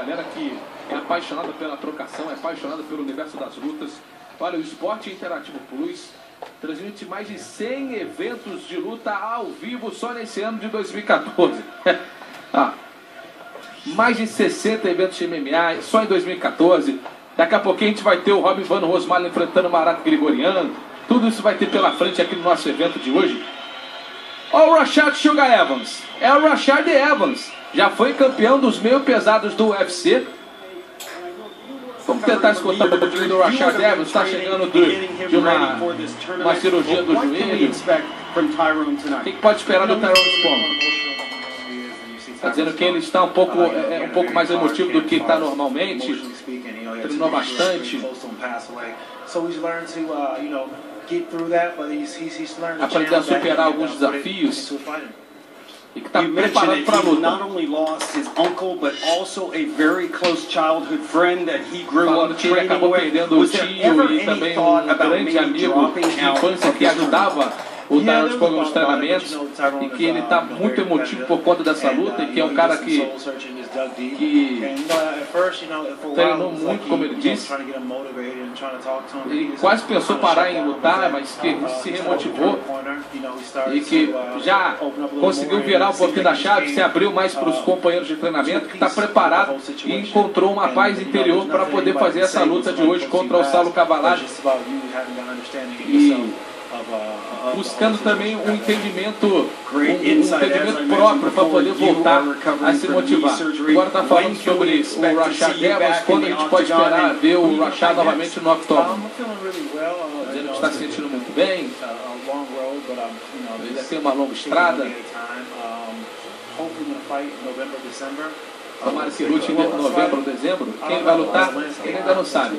galera que é apaixonada pela trocação, é apaixonada pelo universo das lutas. Olha, o Esporte Interativo Plus transmite mais de 100 eventos de luta ao vivo só nesse ano de 2014. Mais de 60 eventos de MMA só em 2014. Daqui a pouquinho a gente vai ter o Robin Van Rosmalen enfrentando o Marat Grigorian. Tudo isso vai ter pela frente aqui no nosso evento de hoje. Olha o Rashad Sugar Evans. É o Rashad Evans. Já foi campeão dos meio pesados do UFC. Vamos tentar escutar um pouquinho do Rashad Evans. Está chegando de uma cirurgia do joelho. O que pode esperar do Tyrone Spong? Está dizendo que ele está um pouco mais emotivo do que está normalmente. Treinou bastante. Aprendeu a superar alguns desafios. E que está preparado para a luta. Falando que ele acabou perdendo o tio e também um grande amigo de infância que ajudava o Tyrone Spong nos treinamentos, e que ele está muito emotivo por conta dessa luta, e que é um cara que treinou muito, como ele disse, e quase pensou parar em lutar, mas que se remotivou e que já conseguiu virar um pouquinho da chave, se abriu mais para os companheiros de treinamento, que está preparado e encontrou uma paz interior para poder fazer essa luta de hoje contra o Saulo Cavalari. E buscando também um entendimento próprio para poder voltar a se motivar. Agora está falando sobre o Rashad Evans, quando a gente pode esperar ver o Rashad novamente no octógono. Dizendo que está se sentindo muito bem, ele tem uma longa estrada. Tomara que lute em novembro ou dezembro. Quem vai lutar, ele ainda não sabe.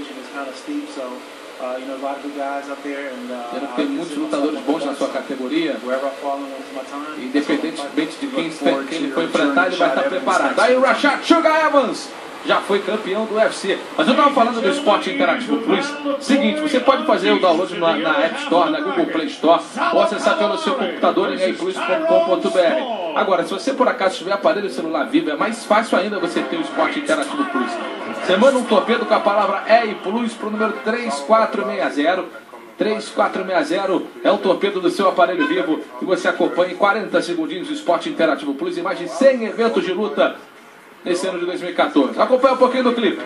Tem muitos lutadores bons na sua categoria. Independentemente de quem ele for enfrentar, ele vai estar preparado. Aí o Rashad Sugar Evans já foi campeão do UFC. Mas eu estava falando do Esporte Interativo Plus. Seguinte, você pode fazer o download na App Store, na Google Play Store, ou acessar pelo seu computador em eiplus.com.br. Agora, se você por acaso tiver aparelho celular vivo, é mais fácil ainda você ter o Esporte Interativo Plus. Você manda um torpedo com a palavra EIPLUS para o número 3460. 3460 é o torpedo do seu aparelho vivo e você acompanha em 40 segundinhos o Esporte Interativo Plus e mais de 100 eventos de luta nesse ano de 2014. Acompanha um pouquinho do clipe.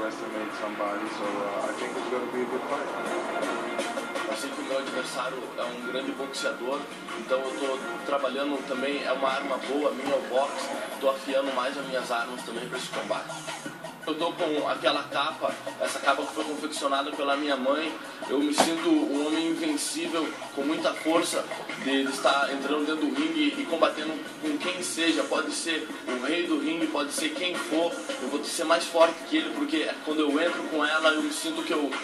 Eu sei que o meu adversário é um grande boxeador, então eu estou trabalhando também, é uma arma boa, minha é o boxe, estou afiando mais as minhas armas também para esse combate. Eu estou com aquela capa, essa capa que foi confeccionada pela minha mãe. Eu me sinto um homem invencível, com muita força, de estar entrando dentro do ringue e combatendo com quem seja. Pode ser o rei do ringue, pode ser quem for. Eu vou ser mais forte que ele, porque quando eu entro com ela, eu me sinto que eu...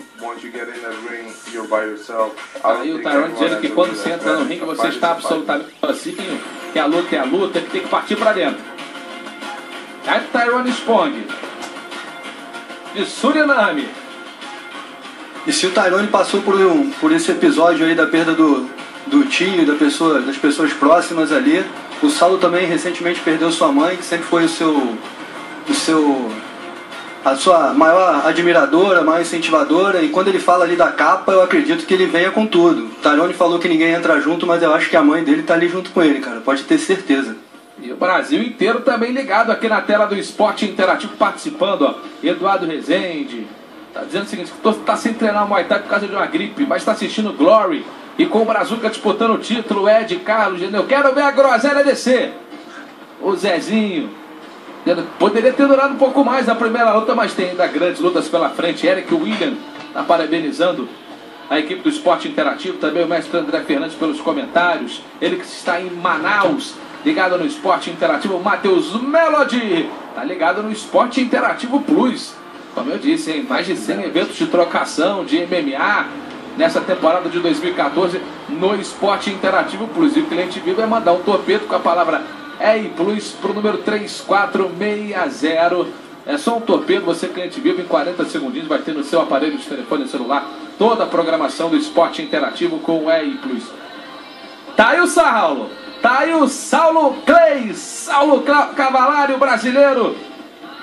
Aí o Tyrone dizendo que quando você entra no ringue, você está absolutamente sozinho, que a luta é a luta, que tem que partir para dentro. Aí o Tyrone Spong de Suriname. E se o Tyrone passou por esse episódio aí da perda do tio, das pessoas próximas ali, o Saulo também recentemente perdeu sua mãe, que sempre foi a sua maior admiradora, maior incentivadora, e quando ele fala ali da capa, eu acredito que ele venha com tudo. O Tyrone falou que ninguém entra junto, mas eu acho que a mãe dele tá ali junto com ele, cara, pode ter certeza. E o Brasil inteiro também ligado aqui na tela do Esporte Interativo, participando, ó. Eduardo Rezende tá dizendo o seguinte, que tá sem treinar o Muay Thai por causa de uma gripe, mas tá assistindo Glory, e com o Brazuca disputando o título, Ed, Carlos, eu quero ver a groselha descer. O Zezinho poderia ter durado um pouco mais a primeira luta, mas tem ainda grandes lutas pela frente. Eric William tá parabenizando a equipe do Esporte Interativo, também o mestre André Fernandes pelos comentários, ele que está em Manaus, ligado no Esporte Interativo. Matheus Melody tá ligado no Esporte Interativo Plus. Como eu disse, hein? Mais de 100 eventos de trocação de MMA nessa temporada de 2014 no Esporte Interativo Plus. E o cliente vivo vai mandar um torpedo com a palavra EIPLUS para o número 3460. É só um torpedo, você cliente vivo, em 40 segundinhos vai ter no seu aparelho de telefone celular toda a programação do Esporte Interativo com o EIPLUS. Tá aí o Saulo! Tá aí o Saulo Clay, Saulo Cavalari, o brasileiro,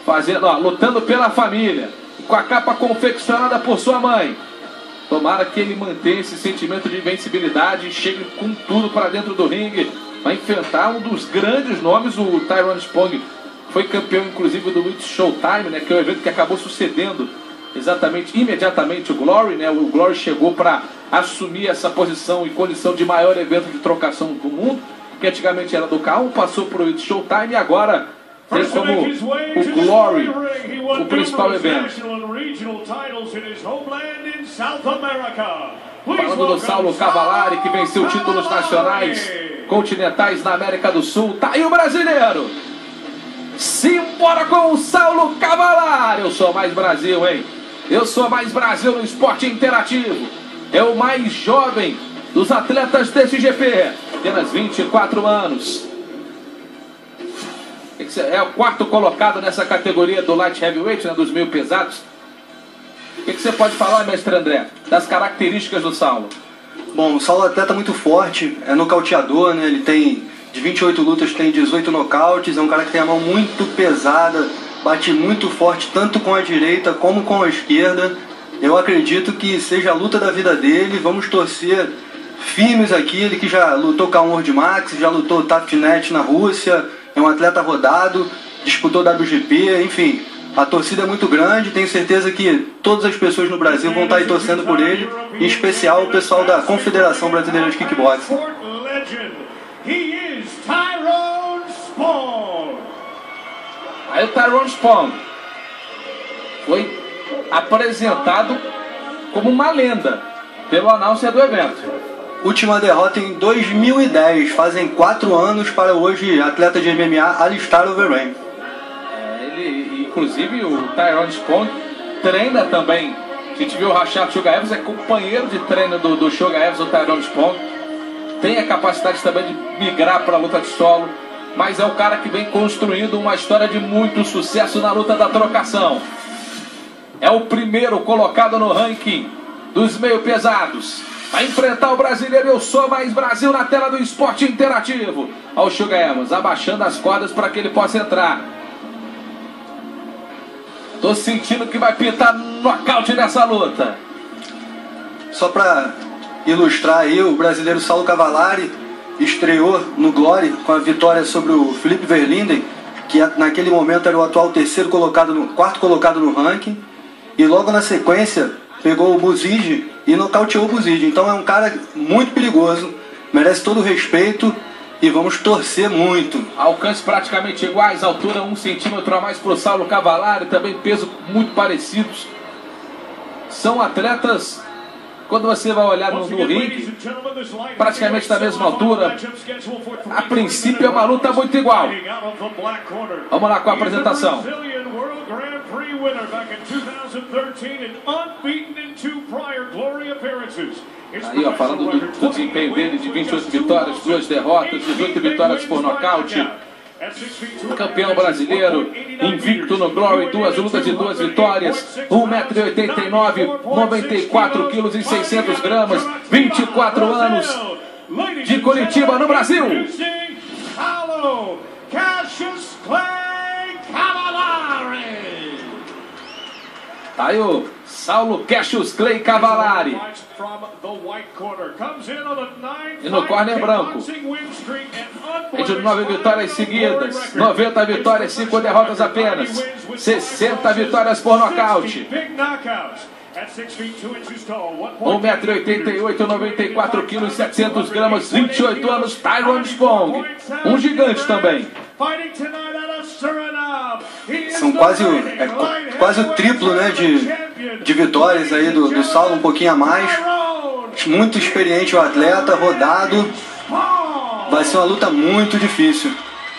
fazendo, ó, lutando pela família, com a capa confeccionada por sua mãe. Tomara que ele mantenha esse sentimento de invencibilidade e chegue com tudo para dentro do ringue, vai enfrentar um dos grandes nomes, o Tyrone Spong. Foi campeão, inclusive, do It's Showtime, né, que é o evento que acabou sucedendo imediatamente o Glory, né? O Glory chegou para assumir essa posição e condição de maior evento de trocação do mundo, que antigamente era do K1, passou para o It's Showtime e agora tem como o Glory o principal evento. Falando do Saulo Cavalari, que venceu títulos nacionais, continentais na América do Sul. Tá aí o brasileiro. Simbora com o Saulo Cavalari. Eu sou mais Brasil, hein? Eu sou mais Brasil no esporte interativo. É o mais jovem dos atletas desse GP. Apenas 24 anos. É o quarto colocado nessa categoria do Light Heavyweight, né, dos meio pesados. O que você pode falar, mestre André, das características do Saulo? Bom, o Saulo é um atleta muito forte, é nocauteador, né? Ele tem, de 28 lutas, tem 18 nocautes, é um cara que tem a mão muito pesada, bate muito forte, tanto com a direita como com a esquerda. Eu acredito que seja a luta da vida dele, vamos torcer firmes aqui. Ele que já lutou K1 World Max, já lutou TAFNet na Rússia, é um atleta rodado, disputou WGP, enfim. A torcida é muito grande, tenho certeza que todas as pessoas no Brasil vão estar aí torcendo por ele, em especial o pessoal da Confederação Brasileira de Kickboxing. Aí o Tyrone Spong foi apresentado como uma lenda pelo announcer do evento. Última derrota em 2010, fazem 4 anos para hoje atleta de MMA Alistair Overeem. Ele, inclusive o Tyrone Spong treina também. A gente viu o Rashad Sugaevs, é companheiro de treino do Sugaevs, o Tyrone Spong. Tem a capacidade também de migrar para a luta de solo, mas é o cara que vem construindo uma história de muito sucesso na luta da trocação. É o primeiro colocado no ranking dos meio pesados. Vai enfrentar o brasileiro. Eu sou mais Brasil na tela do esporte interativo. Olha o Sugaevs abaixando as cordas para que ele possa entrar. Tô sentindo que vai pintar nocaute nessa luta. Só para ilustrar aí, o brasileiro Saulo Cavalari estreou no Glory com a vitória sobre o Felipe Verlinden, que naquele momento era o atual quarto colocado no ranking, e logo na sequência pegou o Buzige e nocauteou o Buzige. Então é um cara muito perigoso, merece todo o respeito e vamos torcer muito. Alcance praticamente iguais, altura 1 centímetro a mais para o Saulo Cavalari, também peso muito parecidos. São atletas, quando você vai olhar no ringue, praticamente da mesma altura. A princípio é uma luta muito igual. Vamos lá com a apresentação. Aí, ó, falando do desempenho dele, de 28 vitórias, 2 derrotas, 18 vitórias por nocaute. Campeão brasileiro, invicto no Glory, 2 lutas e 2 vitórias, 1,89 m, 94 kg e 600 gramas, 24 anos, de Curitiba, no Brasil. Tá aí o Saulo Cassius Clay Cavalari. E no corner branco, é de 9 vitórias seguidas, 90 vitórias, 5 derrotas apenas, 60 vitórias por nocaute. 1,88 m, 94 kg, 700 gramas, 28 anos, Tyrone Spong. Um gigante também. São quase o triplo, né, de vitórias aí do Saulo, um pouquinho a mais. Muito experiente o atleta, rodado. Vai ser uma luta muito difícil.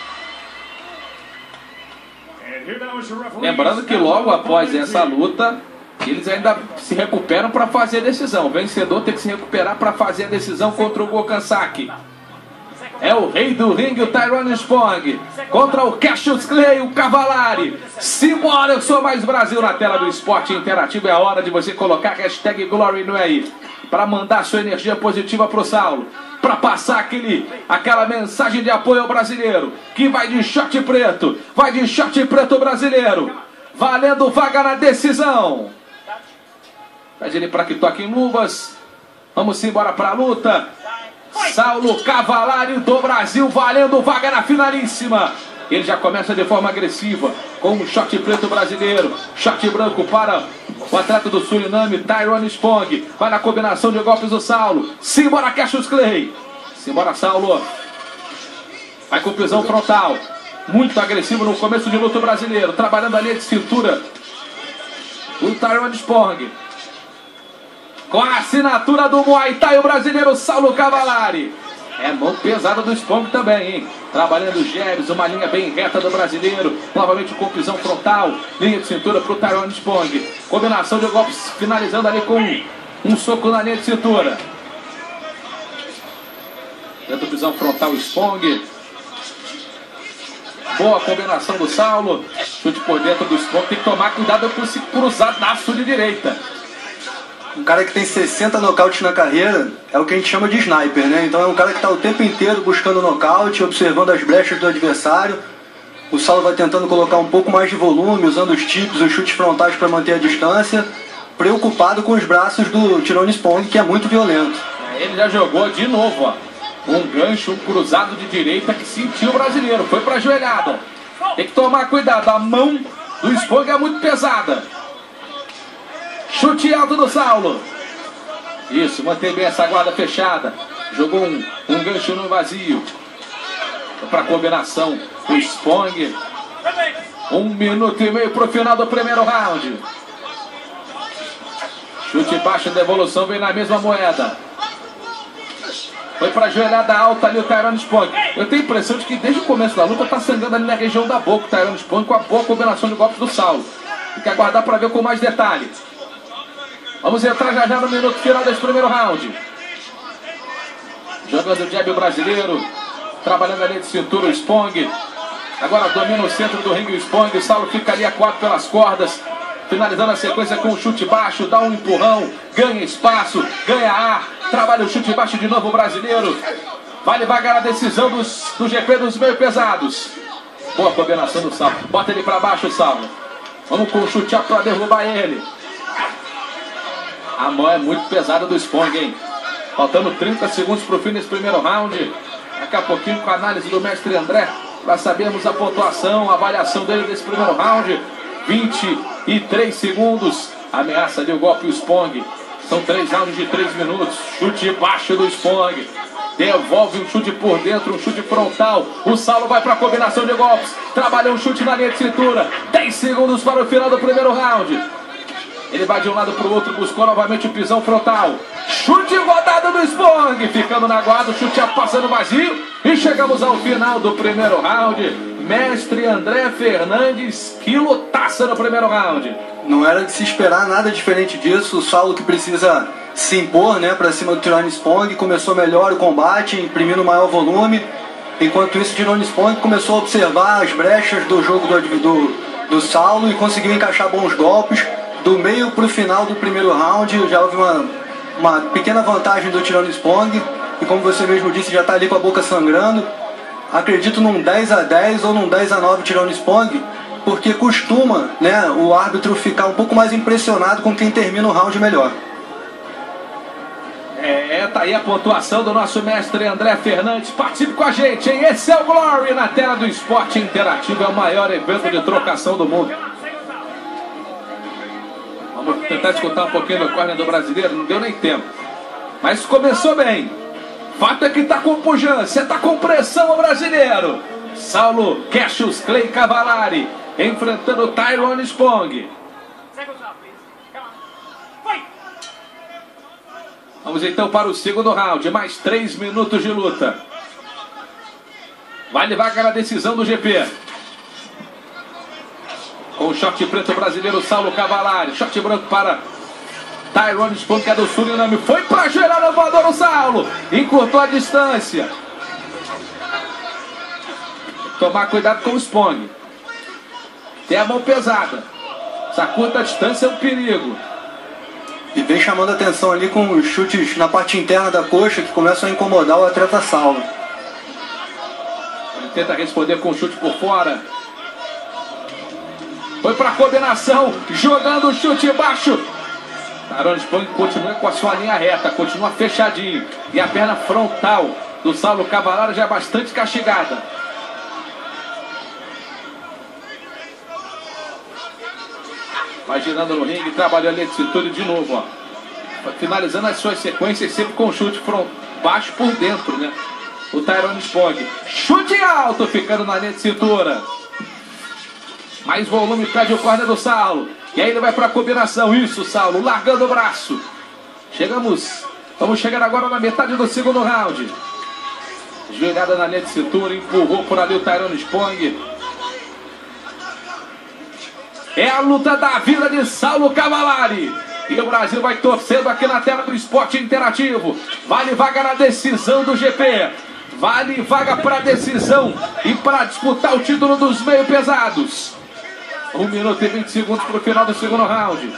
Lembrando que logo após essa luta, eles ainda se recuperam para fazer a decisão. O vencedor tem que se recuperar para fazer a decisão contra o Gokhan Saki. É o rei do ringue, o Tyrone Spong, contra o Cassius Clay, o Cavalari. Simbora, eu sou mais Brasil na tela do esporte interativo. É a hora de você colocar hashtag Glory no aí, para mandar sua energia positiva pro Saulo. para passar aquela mensagem de apoio ao brasileiro, que vai de short preto, o brasileiro, valendo vaga na decisão. Pede ele para que toque em luvas. Vamos embora para a luta. Saulo Cavalari do Brasil, valendo vaga na finalíssima. Ele já começa de forma agressiva, com um short preto brasileiro, short branco para o atleta do Suriname, Tyrone Spong. Vai na combinação de golpes do Saulo. Simbora, Cassius Clay. Simbora, Saulo. Vai com pisão frontal. Muito agressivo no começo de luta brasileiro. Trabalhando a linha de cintura. O Tyrone Spong. Com a assinatura do Muay Thai, o brasileiro Saulo Cavalari. É mão pesada do Spong também, hein? Trabalhando os jabs, uma linha bem reta do brasileiro. Novamente com pisão frontal. Linha de cintura para o Tyrone Spong. Combinação de golpes, finalizando ali com um soco na linha de cintura. Dentro do pisão frontal, o Spong. Boa combinação do Saulo. Chute por dentro do Spong. Tem que tomar cuidado com esse cruzadaço de direita. Um cara que tem 60 nocautes na carreira é o que a gente chama de sniper, né? Então é um cara que está o tempo inteiro buscando nocaute, observando as brechas do adversário. O Saulo vai tentando colocar um pouco mais de volume, usando os tips, os chutes frontais para manter a distância, preocupado com os braços do Tyrone Spong, que é muito violento. Ele já jogou de novo, ó. Um gancho, um cruzado de direita que sentiu o brasileiro. Foi para a joelhada. Tem que tomar cuidado, a mão do Spong é muito pesada. Chute alto do Saulo. Isso, mantém bem essa guarda fechada. Jogou um gancho no vazio. Para a combinação do Spong. 1 minuto e meio para o final do primeiro round. Chute baixo, devolução vem na mesma moeda. Foi para a joelhada alta ali o Tyrone Spong. Eu tenho a impressão de que desde o começo da luta está sangrando ali na região da boca o Tyrone Spong, com a boa combinação de golpes do Saulo. Tem que aguardar para ver com mais detalhes. Vamos entrar já no minuto final desse primeiro round. Jogando o jab brasileiro. Trabalhando a linha de cintura o Spong. Agora domina o centro do ringue o Spong. O Saulo fica ali acuado pelas cordas. Finalizando a sequência com um chute baixo. Dá um empurrão. Ganha espaço. Ganha ar. Trabalha o chute baixo de novo o brasileiro. Vai devagar a decisão do GP dos meio pesados. Boa combinação do Saulo. Bota ele para baixo o Saulo. Vamos com o chute para derrubar ele. A mão é muito pesada do Spong, hein? Faltando 30 segundos para o fim desse primeiro round. Daqui a pouquinho com a análise do mestre André, para sabermos a pontuação, a avaliação dele desse primeiro round. 23 segundos. Ameaça ali o golpe o Spong. São 3 rounds de 3 minutos. Chute baixo do Spong. Devolve um chute por dentro, um chute frontal. O Saulo vai para a combinação de golpes. Trabalha um chute na linha de cintura. 10 segundos para o final do primeiro round. Ele vai de um lado para o outro, buscou novamente o pisão frontal. Chute rodado do Spong, ficando na guarda, o chute passando vazio. E chegamos ao final do primeiro round. Mestre André Fernandes, que lutaça no primeiro round. Não era de se esperar nada diferente disso. O Saulo, que precisa se impor, né, para cima do Tyrone Spong, começou melhor o combate, imprimindo maior volume. Enquanto isso, o Tyrone Spong começou a observar as brechas do jogo do Saulo e conseguiu encaixar bons golpes. Do meio para o final do primeiro round, já houve uma pequena vantagem do Tyrone Spong. E como você mesmo disse, já está ali com a boca sangrando. Acredito num 10-10 ou num 10-9 Tyrone Spong, porque costuma, né, o árbitro ficar um pouco mais impressionado com quem termina o round melhor. Tá aí a pontuação do nosso mestre André Fernandes. Participe com a gente, hein? Esse é o Glory na tela do Esporte Interativo. É o maior evento de trocação do mundo. Vamos tentar escutar um pouquinho do corner do brasileiro. Não deu nem tempo, mas começou bem. Fato é que tá com pujança, tá com pressão o brasileiro. Saulo Cassius Clay Cavalari enfrentando Tyrone Spong. Vamos então para o segundo round. Mais 3 minutos de luta. Vai devagar a decisão do GP. Com o short preto brasileiro Saulo Cavalari. Short branco para Tyrone Spong, que é do Suriname. Foi para gerar o voador o Saulo. Encurtou a distância. Tomar cuidado com o Spong. Tem a mão pesada. Essa curta distância é um perigo. E vem chamando a atenção ali com os chutes na parte interna da coxa que começam a incomodar o atleta Saulo. Ele tenta responder com o chute por fora. Foi para a combinação, jogando o chute baixo. Tyrone Spong continua com a sua linha reta, continua fechadinho. E a perna frontal do Saulo Cavallari já é bastante castigada. Vai girando no ringue, trabalhou a linha de cintura de novo, ó. Finalizando as suas sequências sempre com chute baixo por dentro, né? O Tyrone Spong. Chute alto, ficando na linha de cintura. Mais volume, pede o corner do Saulo. E aí ele vai para a combinação. Isso, Saulo, largando o braço. Vamos chegar agora na metade do segundo round. Joelhada na linha de cintura, empurrou por ali o Tyrone Spong. É a luta da vida de Saulo Cavallari. E o Brasil vai torcendo aqui na tela do Esporte Interativo. Vale vaga na decisão do GP. Vale vaga para decisão e para disputar o título dos meio pesados. 1 minuto e 20 segundos para o final do segundo round.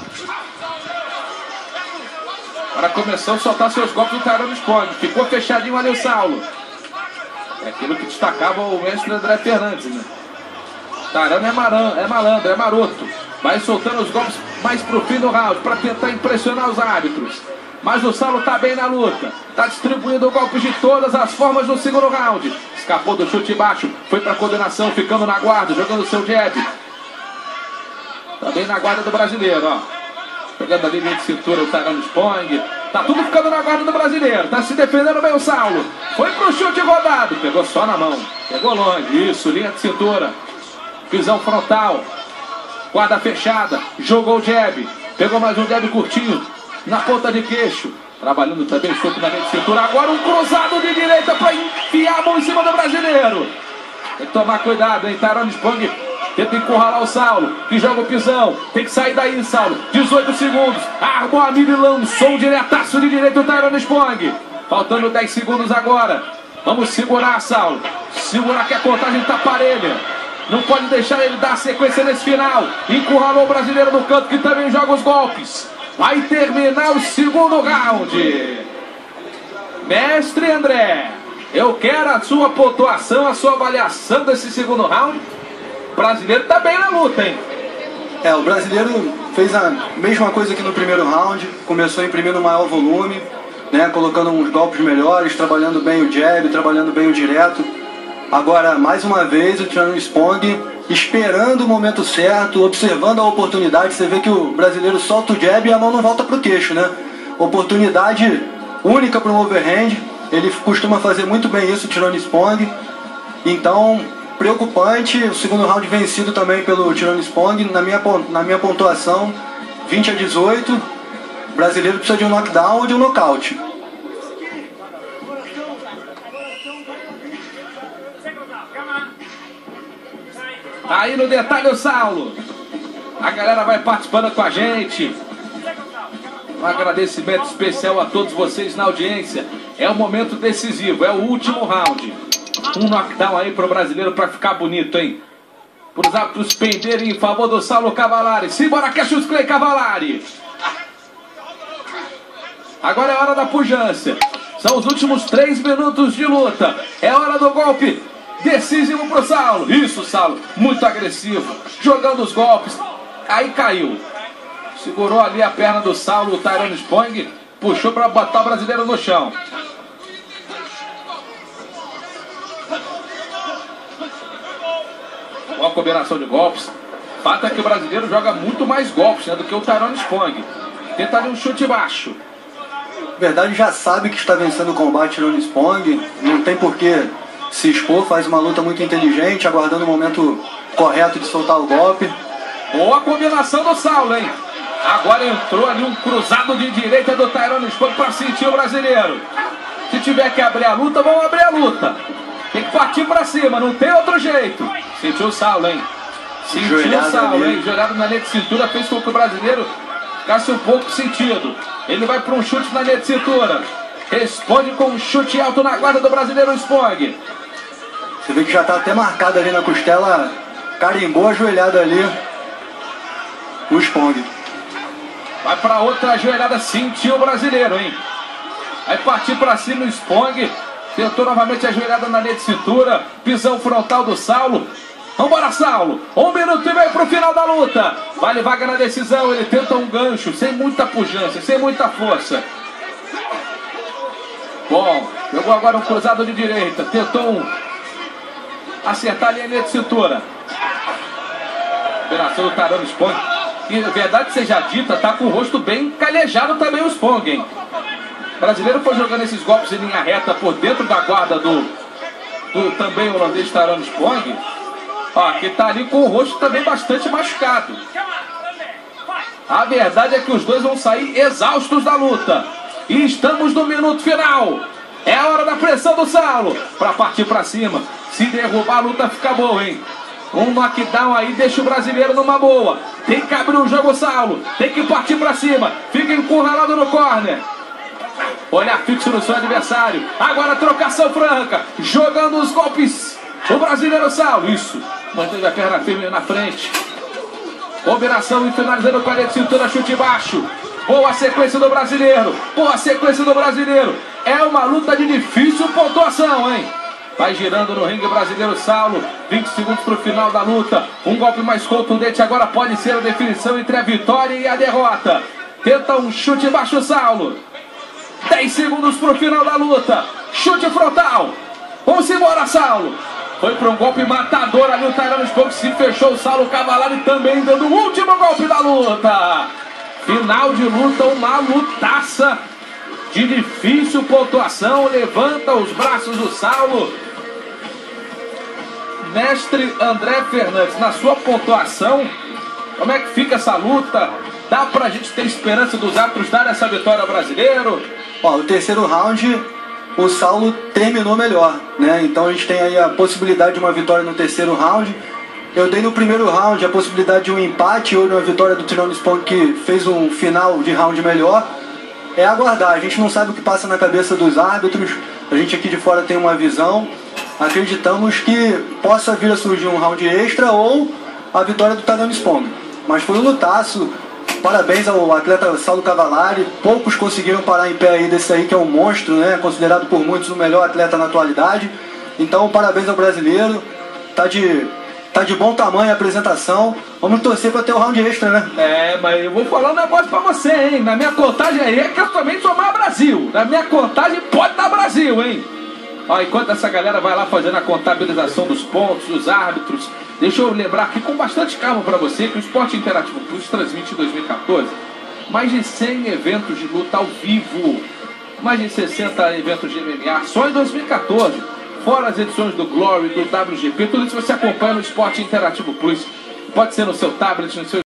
Para começar a soltar seus golpes do Tyrone Spong. Ficou fechadinho ali o Saulo. É aquilo que destacava o mestre André Fernandes, né? Tyrone é malandro, é maroto. Vai soltando os golpes mais pro fim do round para tentar impressionar os árbitros. Mas o Saulo tá bem na luta. Tá distribuindo golpes de todas as formas no segundo round. Escapou do chute baixo. Foi pra coordenação, ficando na guarda, jogando o seu jab. Tá bem na guarda do brasileiro, ó. Pegando ali linha de cintura o Tyrone Spong. Tá tudo ficando na guarda do brasileiro. Tá se defendendo bem o Saulo. Foi pro chute rodado. Pegou só na mão. Pegou longe. Isso, linha de cintura. Visão frontal. Guarda fechada. Jogou o jab. Pegou mais um jab curtinho. Na ponta de queixo. Trabalhando também o chute na linha de cintura. Agora um cruzado de direita para enfiar a mão em cima do brasileiro. Tem que tomar cuidado, hein? Tyrone Spong tenta encurralar o Saulo, que joga o pisão. Tem que sair daí, Saulo. 18 segundos. Armou a mira e lançou um diretaço de direita o Tyrone Spong. Faltando 10 segundos agora. Vamos segurar, Saulo. Segurar que a contagem tá parelha. Não pode deixar ele dar sequência nesse final. Encurralou o brasileiro no canto, que também joga os golpes. Vai terminar o segundo round. Mestre André, eu quero a sua pontuação, a sua avaliação desse segundo round. O brasileiro tá bem na luta, hein? O brasileiro fez a mesma coisa que no primeiro round. Começou imprimindo maior volume, né, colocando uns golpes melhores, trabalhando bem o jab, trabalhando bem o direto. Agora, mais uma vez, o Tyrone Spong esperando o momento certo, observando a oportunidade. Você vê que o brasileiro solta o jab e a mão não volta pro queixo, né? Oportunidade única para um overhand. Ele costuma fazer muito bem isso, o Tyrone Spong. Então, preocupante. O segundo round vencido também pelo Tyrone Spong. Na minha pontuação, 20-18. O brasileiro precisa de um knockdown ou de um nocaute. Tá aí no detalhe o Saulo. A galera vai participando com a gente. Um agradecimento especial a todos vocês na audiência. É o momento decisivo, é o último round. Um knockdown aí pro brasileiro pra ficar bonito, hein? Para os árbitros penderem em favor do Saulo Cavallari. Simbora, Cassius Clay Cavallari. Agora é hora da pujança. São os últimos 3 minutos de luta. É hora do golpe decisivo pro Saulo. Isso, Saulo, muito agressivo, jogando os golpes. Aí caiu. Segurou ali a perna do Saulo, o Tyrone Spong. Puxou para botar o brasileiro no chão. Boa combinação de golpes. Fato é que o brasileiro joga muito mais golpes, né, do que o Tyrone Spong. Tenta ali um chute baixo. Na verdade, já sabe que está vencendo o combate Tyrone Spong. Não tem porquê se expor, faz uma luta muito inteligente, aguardando o momento correto de soltar o golpe. Boa combinação do Saulo, hein? Agora entrou ali um cruzado de direita do Tyrone Spong para sentir o brasileiro. Se tiver que abrir a luta, vamos abrir a luta. Tem que partir para cima, não tem outro jeito. Sentiu o Saulo, hein? Sentiu o Saulo, hein? Joelhado na linha de cintura fez com que o brasileiro ficasse um pouco sentido. Ele vai para um chute na linha de cintura. Responde com um chute alto na guarda do brasileiro Spong. Você vê que já está até marcado ali na costela. Carimbou a joelhada ali o Spong. Vai para outra ajoelhada, sentiu o brasileiro, hein? Vai partir para cima o Spong. Tentou novamente a ajoelhada na linha de cintura. Pisão frontal do Saulo. Vambora, Saulo. 1 minuto e meio pro final da luta. Vale vaga na decisão. Ele tenta um gancho, sem muita pujança, sem muita força. Bom, jogou agora um cruzado de direita. Tentou acertar a linha de cintura. Operação do Tarano Spong. E verdade seja dita, tá com o rosto bem calejado também o Spong, hein? O brasileiro foi jogando esses golpes em linha reta por dentro da guarda do também holandês Tarano Spong. Ó, que tá ali com o rosto também bastante machucado. A verdade é que os dois vão sair exaustos da luta. E estamos no minuto final. É a hora da pressão do Saulo para partir para cima. Se derrubar, a luta fica boa, hein? Um knockdown aí deixa o brasileiro numa boa. Tem que abrir o jogo, Saulo. Tem que partir para cima. Fica encurralado no corner. Olhar fixo no seu adversário. Agora trocação franca. Jogando os golpes. O brasileiro Saulo. Isso. Manteve a perna firme na frente. Combinação e finalizando com a linha de cintura. Chute baixo. Boa sequência do brasileiro. Boa sequência do brasileiro. É uma luta de difícil pontuação, hein? Vai girando no ringue brasileiro Saulo. 20 segundos para o final da luta. Um golpe mais contundente agora pode ser a definição entre a vitória e a derrota. Tenta um chute baixo Saulo. 10 segundos para o final da luta. Chute frontal. Vamos embora, Saulo. Foi para um golpe matador ali o Tarano Spong. Se fechou o Saulo Cavalari também dando o último golpe da luta. Final de luta, uma lutaça de difícil pontuação. Levanta os braços do Saulo. Mestre André Fernandes, na sua pontuação, como é que fica essa luta? Dá pra gente ter esperança dos árbitros dar essa vitória ao brasileiro? Ó, o terceiro round, o Saulo terminou melhor, né? Então a gente tem aí a possibilidade de uma vitória no terceiro round. Eu dei no primeiro round a possibilidade de um empate ou de uma vitória do Tarano Spong, que fez um final de round melhor. É aguardar, a gente não sabe o que passa na cabeça dos árbitros. A gente aqui de fora tem uma visão. Acreditamos que possa vir a surgir um round extra ou a vitória do Tarano Spong. Mas foi um lutaço. Parabéns ao atleta Saulo Cavalari. Poucos conseguiram parar em pé aí desse aí que é um monstro, né? Considerado por muitos o melhor atleta na atualidade. Então parabéns ao brasileiro. Tá de bom tamanho a apresentação. Vamos torcer para ter o round extra, né? É, mas eu vou falar um negócio pra você, hein? Na minha contagem aí é que eu também sou mais Brasil. Na minha contagem pode dar Brasil, hein? Ó, enquanto essa galera vai lá fazendo a contabilização dos pontos, dos árbitros, deixa eu lembrar aqui com bastante calma para você que o Esporte Interativo Plus transmite em 2014 mais de 100 eventos de luta ao vivo, mais de 60 eventos de MMA só em 2014, fora as edições do Glory, do WGP, tudo isso você acompanha no Esporte Interativo Plus. Pode ser no seu tablet, no seu